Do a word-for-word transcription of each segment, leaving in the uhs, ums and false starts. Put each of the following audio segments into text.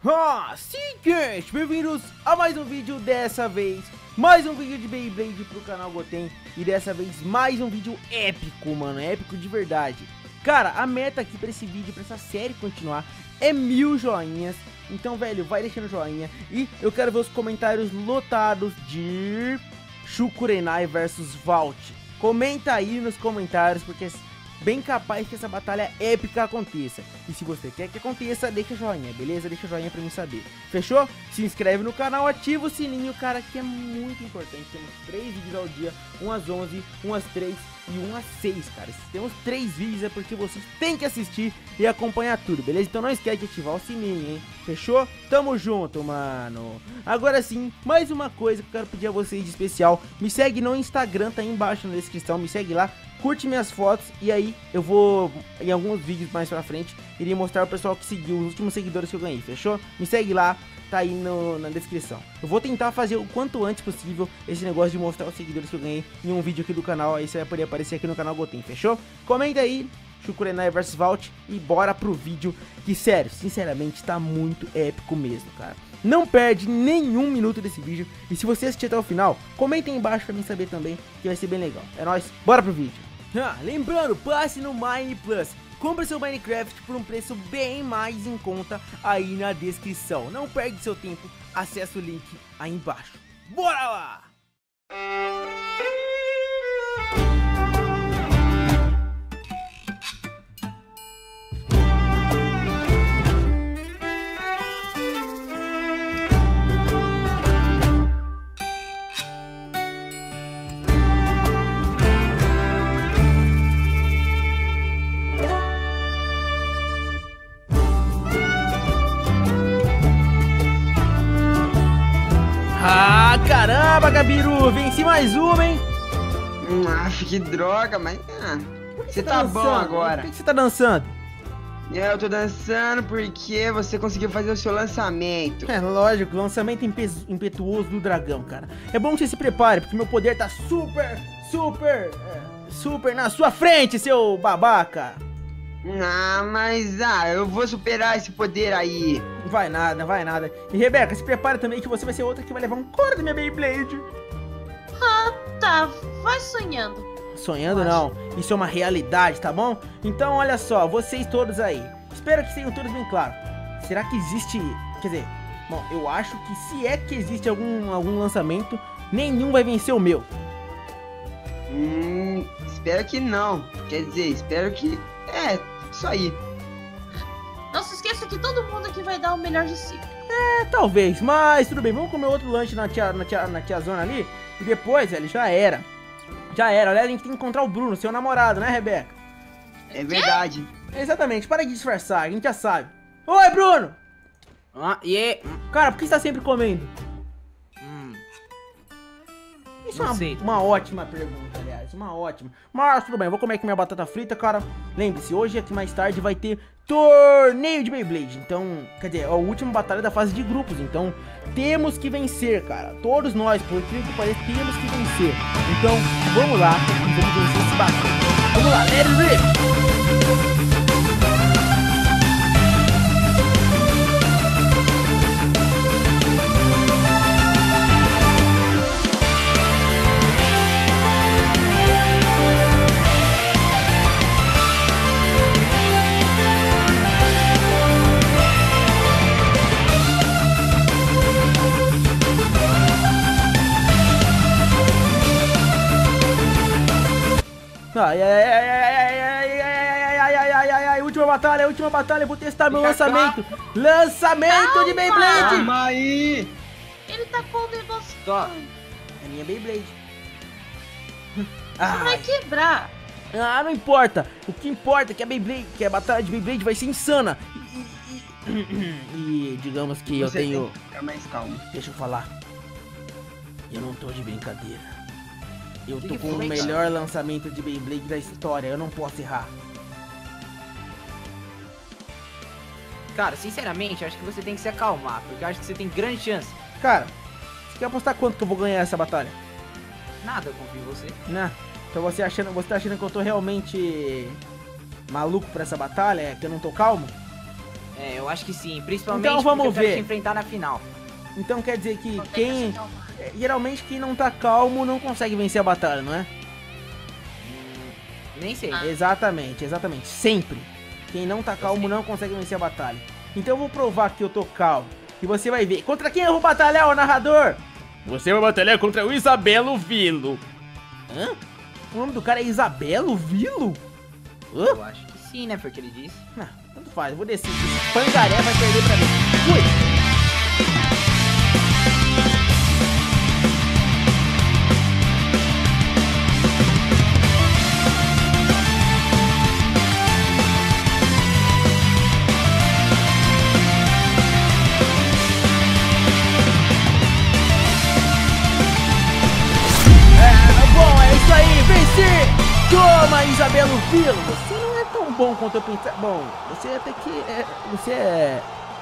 Ah, sim, gente, bem-vindos a mais um vídeo. Dessa vez, mais um vídeo de Beyblade pro canal Goten. E dessa vez, mais um vídeo épico, mano, épico de verdade. Cara, a meta aqui pra esse vídeo, pra essa série continuar, é mil joinhas. Então, velho, vai deixando joinha. E eu quero ver os comentários lotados de Shukurenai versus Vault. Comenta aí nos comentários, porque bem capaz que essa batalha épica aconteça. E se você quer que aconteça, deixa joinha, beleza? Deixa joinha pra mim saber. Fechou? Se inscreve no canal, ativa o sininho, cara, que é muito importante. Temos três vídeos ao dia, um às onze, um às três e um às seis, cara. Se temos três vídeos é porque vocês têm que assistir e acompanhar tudo, beleza? Então não esquece de ativar o sininho, hein? Fechou? Tamo junto, mano. Agora sim, mais uma coisa que eu quero pedir a vocês de especial. Me segue no Instagram, tá aí embaixo na descrição, me segue lá. Curte minhas fotos e aí eu vou, em alguns vídeos mais pra frente, iria mostrar o pessoal que seguiu, os últimos seguidores que eu ganhei, fechou? Me segue lá, tá aí no, na descrição. Eu vou tentar fazer o quanto antes possível esse negócio de mostrar os seguidores que eu ganhei em um vídeo aqui do canal, aí você vai poder aparecer aqui no canal Goten, fechou? Comenta aí, Shukurenai versus Vault, e bora pro vídeo, que sério, sinceramente tá muito épico mesmo, cara. Não perde nenhum minuto desse vídeo, e se você assistir até o final, comenta aí embaixo pra mim saber também, que vai ser bem legal. É nóis, bora pro vídeo. Ah, lembrando, passe no Mine Plus, compre seu Minecraft por um preço bem mais em conta aí na descrição. Não perde seu tempo, acesse o link aí embaixo. Bora lá! Ah, caramba, Gabiru, venci mais uma, hein? Ah, que droga, mas ah, você tá tá bom dançando? agora. Por que você tá dançando? É, eu tô dançando porque você conseguiu fazer o seu lançamento. É lógico, lançamento impe impetuoso do dragão, cara. É bom que você se prepare, porque meu poder tá super, super, é, super na sua frente, seu babaca. Ah, mas ah, eu vou superar esse poder aí. Vai nada, vai nada. E Rebeca, se prepara também que você vai ser outra que vai levar um couro da minha Beyblade. Ah, tá. Vai sonhando. Sonhando não, isso é uma realidade, tá bom? Então olha só, vocês todos aí, espero que tenham todos bem claro. Será que existe, quer dizer, bom, eu acho que se é que existe algum, algum lançamento, nenhum vai vencer o meu. Hum, espero que não. Quer dizer, espero que... É, isso aí. Não se esqueça que todo mundo aqui vai dar o melhor de si. É, talvez, mas tudo bem, vamos comer outro lanche na tia, na tia, na tia zona ali, e depois, velho, já era. Já era, aliás, a gente tem que encontrar o Bruno, seu namorado, né, Rebeca? É verdade. Exatamente, para de disfarçar, a gente já sabe. Oi, Bruno! Ah, e aí? Cara, por que você tá sempre comendo? Hum, Isso é não uma, sei. uma ótima pergunta, aliás, uma ótima. Mas tudo bem, eu vou comer aqui minha batata frita, cara. Lembre-se, hoje aqui mais tarde vai ter torneio de Beyblade. Então, quer dizer, é a última batalha da fase de grupos. Então, temos que vencer, cara. Todos nós, por incrível que pareça, temos que vencer. Então, vamos lá e vamos vencer esse batalha. Vamos lá, let it rip! Ai, ai, ai, ai, ai, ai, ai, ai, ai, ai, ai, ai, ai, última batalha, última batalha, vou testar meu lançamento. Lançamento de Beyblade. Calma aí. Ele tá com o negócio. Só. É minha Beyblade. Vai Ai, quebrar. ah, não importa. O que importa é que a Beyblade, que a batalha de Beyblade vai ser insana. E, e, e, e digamos que eu Você tenho... tem que ficar mais calmo. Deixa eu falar. Eu não tô de brincadeira. Eu Que tô que com o foi, melhor lançamento de Beyblade da história. Eu não posso errar. cara, sinceramente, eu acho que você tem que se acalmar, porque eu acho que você tem grande chance. Cara, você quer apostar quanto que eu vou ganhar essa batalha? Nada, eu confio em você. Né? Então você achando, você tá achando que eu tô realmente maluco pra essa batalha? É que eu não tô calmo? É, eu acho que sim, principalmente Então vamos porque eu quero ver. te enfrentar na final. Então quer dizer que Vou ter quem... se acalmar. é, geralmente quem não tá calmo não consegue vencer a batalha, não é? Hum, nem sei. Ah. Exatamente, exatamente. Sempre. Quem não tá calmo sei. não consegue vencer a batalha. Então eu vou provar que eu tô calmo. E você vai ver. Contra quem eu vou batalhar, ô narrador? Você vai batalhar contra o Isabelo Vilo. Hã? O nome do cara é Isabelo Vilo? Hã? Eu acho que sim, né? Foi o que ele disse. Ah, tanto faz, eu vou descer. Esse pangaré vai perder pra mim. Fui! É, bom, é isso aí, venci! Toma, Isabelo Vilo! Você não é tão bom quanto eu pensava. Bom, você até que é. Você é.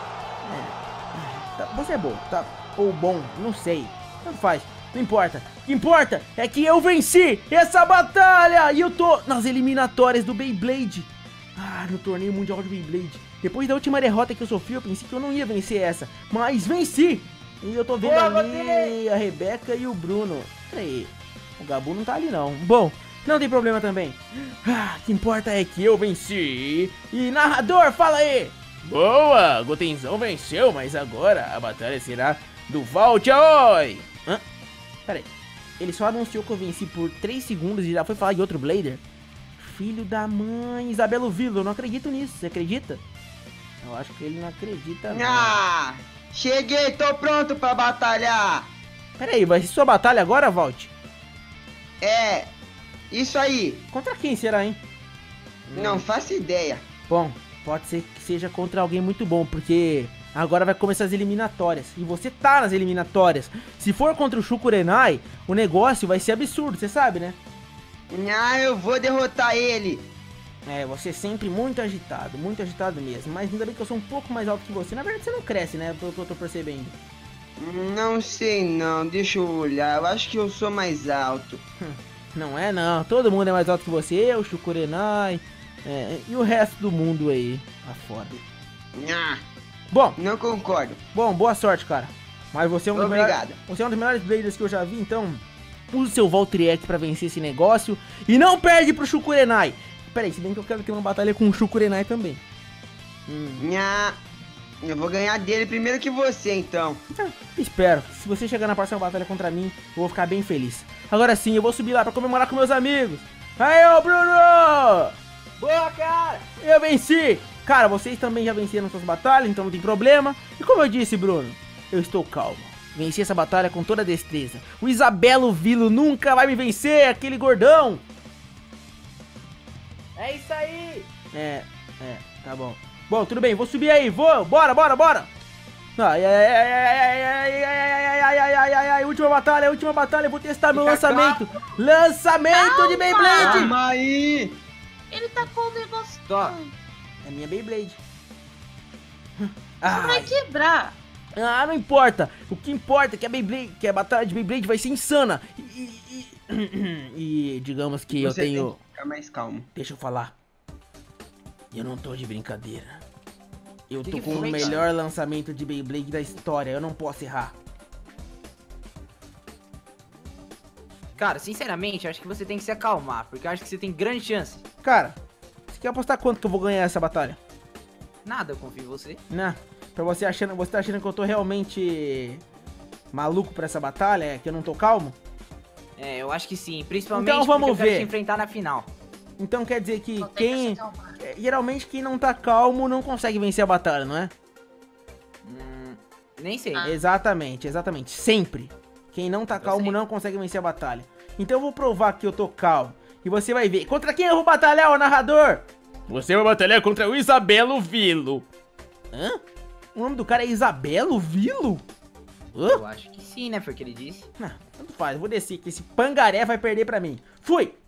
é tá, você é bom, tá? Ou bom, não sei. Tanto faz, não importa. O que importa é que eu venci essa batalha! E eu tô nas eliminatórias do Beyblade. Ah, no torneio mundial de Beyblade. Depois da última derrota que eu sofri, eu pensei que eu não ia vencer essa. Mas venci! E eu tô vendo Boa, ali a Rebeca e o Bruno. Peraí, o Gabu não tá ali não. Bom, não tem problema também. Ah, o que importa é que eu venci. E narrador, fala aí! Boa, Gotenzão venceu, mas agora a batalha será do Vault Aoi. Hã? Peraí, ele só anunciou que eu venci por três segundos e já foi falar de outro Blader? Filho da mãe, Isabelo Vilo, eu não acredito nisso, você acredita? Eu acho que ele não acredita não. Ah, cheguei, tô pronto pra batalhar. Peraí, vai ser sua batalha agora, Vault? É, isso aí. Contra quem será, hein? Não faço ideia. Bom, pode ser que seja contra alguém muito bom, porque agora vai começar as eliminatórias. E você tá nas eliminatórias. Se for contra o Shukurenai, o negócio vai ser absurdo, você sabe, né? Ah, eu vou derrotar ele. É, você é sempre muito agitado, muito agitado mesmo. Mas ainda bem que eu sou um pouco mais alto que você. Na verdade, você não cresce, né? Pelo que eu tô percebendo. Não sei não, deixa eu olhar. Eu acho que eu sou mais alto. Não é, não. Todo mundo é mais alto que você. Eu, Shukurenai, é, e o resto do mundo aí, afora. Ah, Bom, não concordo. bom, boa sorte, cara. Mas você é um dos melhores, Obrigado. você é um dos melhores Bladers que eu já vi, então use o seu Valtriek pra vencer esse negócio e não perde pro Shukurenai. Pera aí, se bem que eu quero ter uma batalha com o Shukurenai também. Hum, Ah, eu vou ganhar dele primeiro que você, então. ah, espero. Se você chegar na próxima batalha contra mim, eu vou ficar bem feliz. Agora sim, eu vou subir lá pra comemorar com meus amigos. Aí, ô Bruno! Boa, cara! Eu venci! Cara, vocês também já venceram suas batalhas, então não tem problema. E como eu disse, Bruno, eu estou calmo. Venci essa batalha com toda destreza. O Isabelo Vilo nunca vai me vencer, aquele gordão! É isso aí! É, é, tá bom. Bom, tudo bem, vou subir aí, vou! Bora, bora, bora! Ai, ai, ai, ai, ai, ai, ai, ai, ai, ai, ai, ai, ai, última batalha, última batalha, eu vou testar meu Fica lançamento! Lançamento de Calma! Beyblade! Calma aí. Ele tacou o negócio. Tó. É minha Beyblade. Você vai Ai. quebrar. Ah, não importa. O que importa é que a Beyblade, que a batalha de Beyblade vai ser insana. E, e, e- e digamos que eu Você tenho... tem que ficar mais calmo. Deixa eu falar. Eu não tô de brincadeira. Eu Que tô que com o foi, melhor lançamento de Beyblade da história. Eu não posso errar. Cara, sinceramente, eu acho que você tem que se acalmar, porque eu acho que você tem grande chance. Cara, você quer apostar quanto que eu vou ganhar essa batalha? Nada, eu confio em você. Né? Pra você achando, você tá achando que eu tô realmente maluco pra essa batalha? É que eu não tô calmo? É, eu acho que sim, principalmente Então vamos porque eu quero ver. te enfrentar na final. Então quer dizer que Vou ter que se quem... acalmar. é, geralmente quem não tá calmo não consegue vencer a batalha, não é? Hum, nem sei. Ah. Exatamente, exatamente. Sempre. Quem não tá Eu calmo sei. não consegue vencer a batalha. Então eu vou provar que eu tô calmo. E você vai ver. Contra quem eu vou batalhar, ô narrador? Você vai batalhar contra o Isabelo Vilo. Hã? O nome do cara é Isabelo Vilo? Hã? Eu acho que sim, né? Foi o que ele disse. Ah, tanto faz, eu vou descer que esse pangaré vai perder pra mim. Fui!